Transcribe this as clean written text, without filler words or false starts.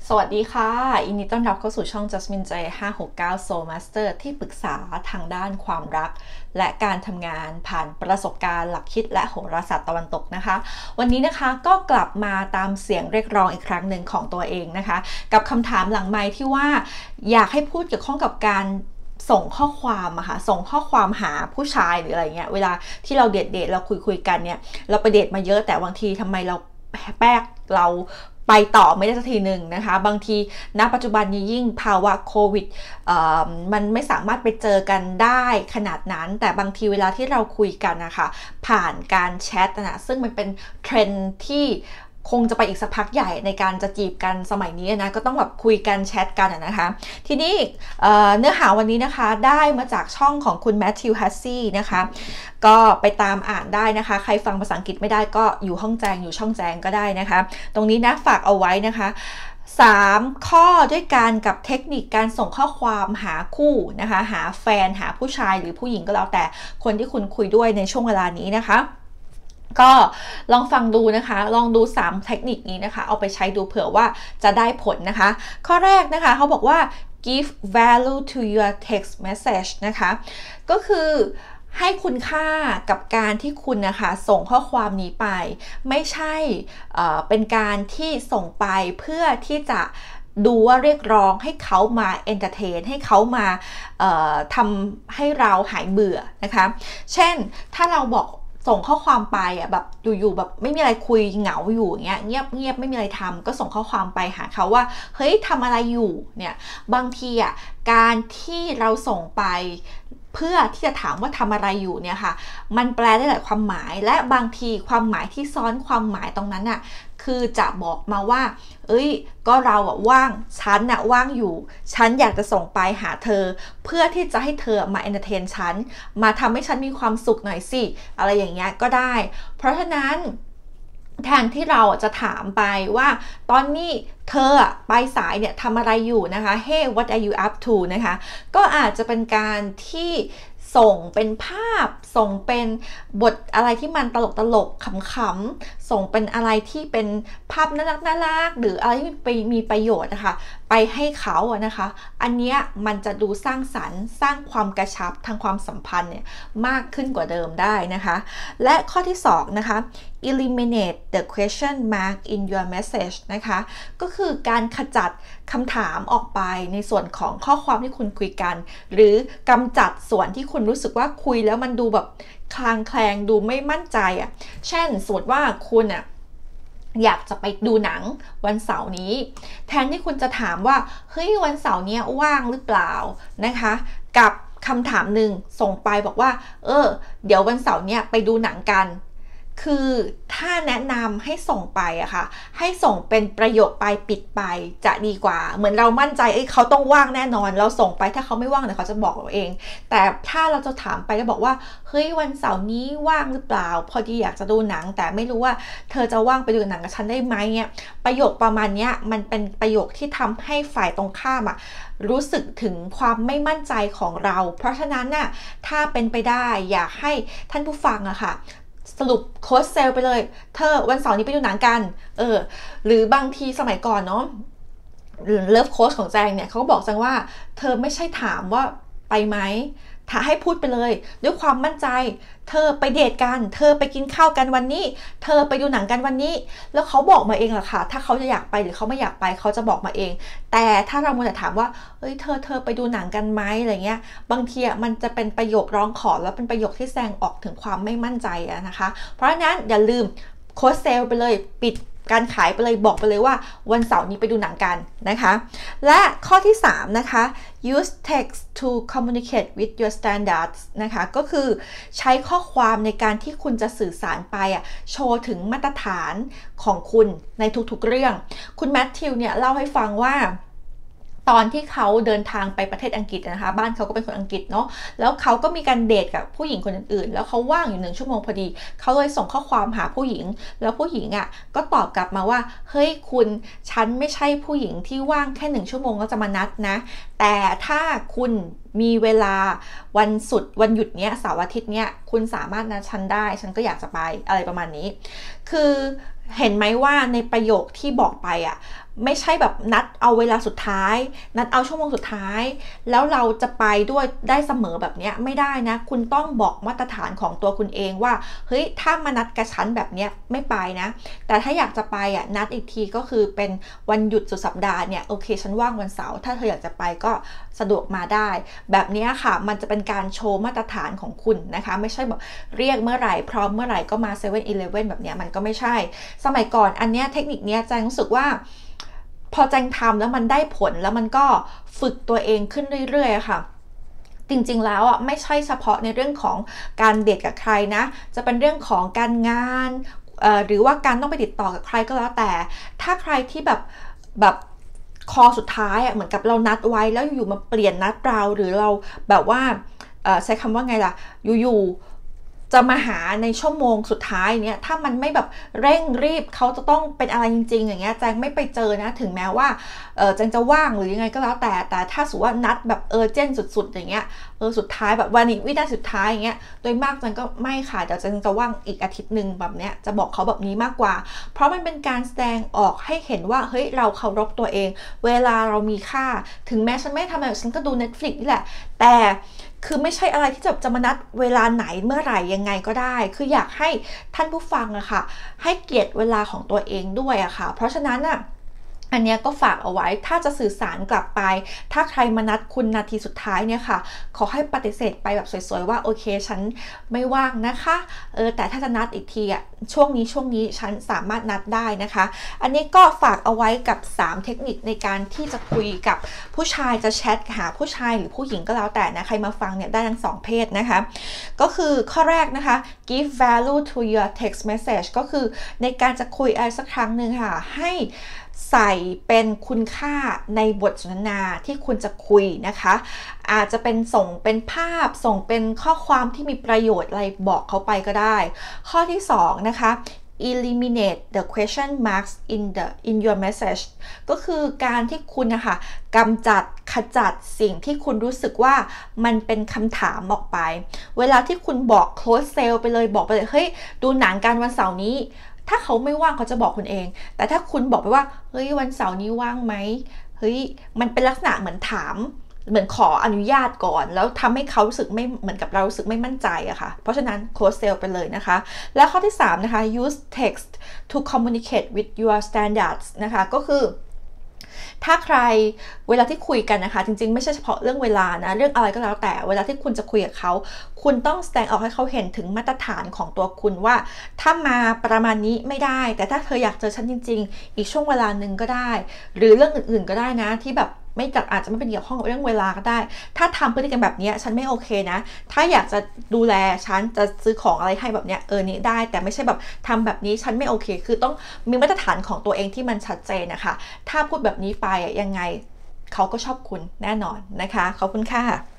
สวัสดีค่ะยินดีต้อนรับเข้าสู่ช่อง Jasmine J 569 Soul Master ที่ปรึกษาทางด้านความรักและการทำงานผ่านประสบการณ์หลักคิดและโหราศาสตร์ตะวันตกนะคะวันนี้นะคะก็กลับมาตามเสียงเรียกร้องอีกครั้งหนึ่งของตัวเองนะคะกับคำถามหลังไมค์ที่ว่าอยากให้พูดเกี่ยวข้องกับการส่งข้อความอะค่ะส่งข้อความหาผู้ชายหรืออะไรเงี้ยเวลาที่เราเดทเราคุยกันเนี่ยเราไปเดทมาเยอะแต่บางทีทำไมเราเราไปต่อไม่ได้สักทีหนึ่งนะคะบางทีณปัจจุบันนี้ยิ่งภาวะโควิดมันไม่สามารถไปเจอกันได้ขนาดนั้นแต่บางทีเวลาที่เราคุยกันนะคะผ่านการแชทนะซึ่งมันเป็นเทรนด์ที่คงจะไปอีกสักพักใหญ่ในการจะจีบกันสมัยนี้นะก็ต้องแบบคุยกันแชทกันนะคะทีนี้เนื้อหาวันนี้นะคะได้มาจากช่องของคุณแมทธิว ฮัสซี่นะคะก็ไปตามอ่านได้นะคะใครฟังภาษาอังกฤษไม่ได้ก็อยู่ห้องแจงอยู่ช่องแจงก็ได้นะคะตรงนี้นะฝากเอาไว้นะคะ3 ข้อด้วยกันกับเทคนิคการส่งข้อความหาคู่นะคะหาแฟนหาผู้ชายหรือผู้หญิงก็แล้วแต่คนที่คุณคุยด้วยในช่วงเวลานี้นะคะก็ลองฟังดูนะคะลองดู3เทคนิคนี้นะคะเอาไปใช้ดูเผื่อว่าจะได้ผลนะคะข้อแรกนะคะเขาบอกว่า give value to your text message นะคะก็คือให้คุณค่ากับการที่คุณนะคะส่งข้อความนี้ไปไม่ใช่เป็นการที่ส่งไปเพื่อที่จะดูว่าเรียกร้องให้เขามาเอนเตอร์เทนให้เขามาทำให้เราหายเบื่อนะคะเช่นถ้าเราบอกส่งข้อความไปแบบอยู่ๆแบบไม่มีอะไรคุยเหงาอยู่เงี้ยเงียบไม่มีอะไรทำก็ส่งข้อความไปหาเขาว่าเฮ้ยทำอะไรอยู่เนี่ยบางทีการที่เราส่งไปเพื่อที่จะถามว่าทำอะไรอยู่เนี่ยค่ะมันแปลได้หลายความหมายและบางทีความหมายที่ซ้อนความหมายตรงนั้นคือจะบอกมาว่าเอ้ยก็เราว่างฉันว่างอยู่ฉันอยากจะส่งไปหาเธอเพื่อที่จะให้เธอมาเอนเตอร์เทนฉันมาทำให้ฉันมีความสุขหน่อยสิอะไรอย่างเงี้ยก็ได้เพราะฉะนั้นแทนที่เราจะถามไปว่าตอนนี้เธอปลายสายเนี่ยทำอะไรอยู่นะคะ Hey what are you up to นะคะก็อาจจะเป็นการที่ส่งเป็นภาพส่งเป็นบทอะไรที่มันตลกขำๆส่งเป็นอะไรที่เป็นภาพน่ารักหรืออะไรที่มีประโยชน์นะคะไปให้เขานะคะอันเนี้ยมันจะดูสร้างสรรค์สร้างความกระชับทางความสัมพันธ์เนี่ยมากขึ้นกว่าเดิมได้นะคะและข้อที่2นะคะ eliminate the question mark in your message นะคะก็คือการขจัดคำถามออกไปในส่วนของข้อความที่คุณคุยกันหรือกำจัดส่วนที่คุณรู้สึกว่าคุยแล้วมันดูแบบคลางแคลงดูไม่มั่นใจเช่นสมมติว่าคุณอยากจะไปดูหนังวันเสาร์นี้แทนที่คุณจะถามว่าเฮ้ยวันเสาร์นี้ว่างหรือเปล่านะคะกับคำถามหนึ่งส่งไปบอกว่าเดี๋ยววันเสาร์นี้ไปดูหนังกันคือถ้าแนะนำให้ส่งไปค่ะให้ส่งเป็นประโยคไปปิดไปจะดีกว่าเหมือนเรามั่นใจเขาต้องว่างแน่นอนเราส่งไปถ้าเขาไม่ว่างเดี๋ยวเขาจะบอกเราเองแต่ถ้าเราจะถามไปแล้วบอกว่าเฮ้ยวันเสาร์นี้ว่างหรือเปล่าพอดีอยากจะดูหนังแต่ไม่รู้ว่าเธอจะว่างไปดูหนังกับฉันได้ไหมเนี่ยประโยคประมาณนี้มันเป็นประโยคที่ทำให้ฝ่ายตรงข้ามรู้สึกถึงความไม่มั่นใจของเราเพราะฉะนั้นถ้าเป็นไปได้อยากให้ท่านผู้ฟังค่ะสรุปโค้ชเซลไปเลยเธอวันเสาร์นี้ไปดูหนังกันหรือบางทีสมัยก่อนเนาะเลิฟโค้ชของแจงเนี่ยเขาก็บอกแจงว่าเธอไม่ใช่ถามว่าไปไหมถ้าให้พูดไปเลยด้วยความมั่นใจเธอไปเดทกันเธอไปกินข้าวกันวันนี้เธอไปดูหนังกันวันนี้แล้วเขาบอกมาเองแหละค่ะถ้าเขาจะอยากไปหรือเขาไม่อยากไปเขาจะบอกมาเองแต่ถ้าเรามัวแต่ถามว่าเฮ้ยเธอไปดูหนังกันไหมอะไรเงี้ยบางทีมันจะเป็นประโยคร้องขอแล้วเป็นประโยคที่แสดงออกถึงความไม่มั่นใจนะคะเพราะฉะนั้นอย่าลืมโค้ชเซลไปเลยปิดการขายไปเลยบอกไปเลยว่าวันเสาร์นี้ไปดูหนังกันนะคะและข้อที่3นะคะ use text to communicate with your standards นะคะก็คือใช้ข้อความในการที่คุณจะสื่อสารไปโชว์ถึงมาตรฐานของคุณในทุกๆเรื่องคุณแมทธิวเนี่ยเล่าให้ฟังว่าตอนที่เขาเดินทางไปประเทศอังกฤษนะคะบ้านเขาก็เป็นคนอังกฤษเนาะแล้วเขาก็มีการเดทกับผู้หญิงคนอื่นๆแล้วเขาว่างอยู่1 ชั่วโมงพอดีเขาเลยส่งข้อความหาผู้หญิงแล้วผู้หญิงก็ตอบกลับมาว่าเฮ้ยคุณฉันไม่ใช่ผู้หญิงที่ว่างแค่1 ชั่วโมงแล้วจะมานัดนะแต่ถ้าคุณมีเวลาวันหยุดเนี้ยเสาร์อาทิตย์เนี้ยคุณสามารถนัดฉันได้ฉันก็อยากจะไปอะไรประมาณนี้คือ เห็นไหมว่าในประโยคที่บอกไปไม่ใช่แบบนัดเอาเวลาสุดท้ายนัดเอาชั่วโมงสุดท้ายแล้วเราจะไปด้วยได้เสมอแบบนี้ไม่ได้นะคุณต้องบอกมาตรฐานของตัวคุณเองว่าเฮ้ยถ้ามานัดกระชั้นแบบนี้ไม่ไปนะแต่ถ้าอยากจะไปนัดอีกทีก็คือเป็นวันหยุดสุดสัปดาห์เนี่ยโอเคฉันว่างวันเสาร์ถ้าเธออยากจะไปก็สะดวกมาได้แบบนี้ค่ะมันจะเป็นการโชว์มาตรฐานของคุณนะคะไม่ใช่แบบเรียกเมื่อไหร่พร้อมเมื่อไหร่ก็มา7-Eleven แบบนี้มันก็ไม่ใช่สมัยก่อนอันเนี้ยเทคนิคเนี้ยแจงรู้สึกว่าพอแจงทำแล้วมันได้ผลแล้วมันก็ฝึกตัวเองขึ้นเรื่อยๆค่ะจริงๆแล้วไม่ใช่เฉพาะในเรื่องของการเดทกับใครนะจะเป็นเรื่องของการงานหรือว่าการต้องไปติดต่อกับใครก็แล้วแต่ถ้าใครที่แบบคอสุดท้ายเหมือนกับเรานัดไว้แล้วอยู่มาเปลี่ยนนัดเราหรือเราแบบว่าใช้คำว่าไงล่ะอยู่จะมาหาในชั่วโมงสุดท้ายเนี้ยถ้ามันไม่แบบเร่งรีบเขาจะต้องเป็นอะไรจริงๆอย่างเงี้ยแจงไม่ไปเจอนะถึงแม้ว่าแจงจะว่างหรือยังไงก็แล้วแต่ถ้าสมมติว่านัดแบบเจนสุดๆอย่างเงี้ยสุดท้ายแบบวันนี้วินาทีสุดท้ายอย่างเงี้ยโดยมากแจงก็ไม่ค่ะเดี๋ยวแจงจะว่างอีกอาทิตย์นึงแบบเนี้ยจะบอกเขาแบบนี้มากกว่าเพราะมันเป็นการแสดงออกให้เห็นว่าเฮ้ยเราเคารพตัวเองเวลาเรามีค่าถึงแม้ฉันไม่ทำอะไรฉันก็ดู Netflix นี่แหละแต่คือไม่ใช่อะไรที่จะมานัดเวลาไหนเมื่อไหร่ยังไงก็ได้คืออยากให้ท่านผู้ฟังอะค่ะให้เกียรติเวลาของตัวเองด้วยอะค่ะเพราะฉะนั้นอะอันนี้ก็ฝากเอาไว้ถ้าจะสื่อสารกลับไปถ้าใครมานัดคุณนาทีสุดท้ายเนี่ยค่ะขอให้ปฏิเสธไปแบบสวยๆว่าโอเคฉันไม่ว่างนะคะแต่ถ้าจะนัดอีกทีอะช่วงนี้ฉันสามารถนัดได้นะคะอันนี้ก็ฝากเอาไว้กับ3เทคนิคในการที่จะคุยกับผู้ชายจะแชทหาผู้ชายหรือผู้หญิงก็แล้วแต่นะใครมาฟังเนี่ยได้ทั้ง2เพศนะคะก็คือข้อแรกนะคะ give value to your text message ก็คือในการจะคุยอะไรสักครั้งหนึ่งค่ะให้ใส่เป็นคุณค่าในบทสนทนาที่คุณจะคุยนะคะอาจจะเป็นส่งเป็นภาพส่งเป็นข้อความที่มีประโยชน์อะไรบอกเขาไปก็ได้ข้อที่2นะคะ eliminate the question marks in your message ก็คือการที่คุณนะคะกำจัดขจัดสิ่งที่คุณรู้สึกว่ามันเป็นคำถามออกไปเวลาที่คุณบอก close sale ไปเลยบอกไปเลยเฮ้ยดูหนังกันวันเสาร์นี้ถ้าเขาไม่ว่างเขาจะบอกคุณเองแต่ถ้าคุณบอกไปว่าเฮ้ยวันเสาร์นี้ว่างไหมเฮ้ยมันเป็นลักษณะเหมือนถามเหมือนขออนุญาตก่อนแล้วทำให้เขารู้สึกไม่เหมือนกับเรารู้สึกไม่มั่นใจอะค่ะเพราะฉะนั้น close sale ไปเลยนะคะและข้อที่3นะคะ use text to communicate with your standards นะคะก็คือถ้าใครเวลาที่คุยกันนะคะจริงๆไม่ใช่เฉพาะเรื่องเวลานะเรื่องอะไรก็แล้วแต่เวลาที่คุณจะคุยกับเขาคุณต้องแสดงออกให้เขาเห็นถึงมาตรฐานของตัวคุณว่าถ้ามาประมาณนี้ไม่ได้แต่ถ้าเธออยากเจอฉันจริงๆอีกช่วงเวลาหนึ่งก็ได้หรือเรื่องอื่นๆก็ได้นะที่แบบไม่จับอาจจะไม่เป็นเกี่ยวข้องกับเรื่องเวลาก็ได้ถ้าทำพฤติกรรมแบบนี้ฉันไม่โอเคนะถ้าอยากจะดูแลฉันจะซื้อของอะไรให้แบบเนี้ยนี่ได้แต่ไม่ใช่แบบทำแบบนี้ฉันไม่โอเคคือต้องมีมาตรฐานของตัวเองที่มันชัดเจนนะคะถ้าพูดแบบนี้ไปยังไงเขาก็ชอบคุณแน่นอนนะคะขอบคุณค่ะ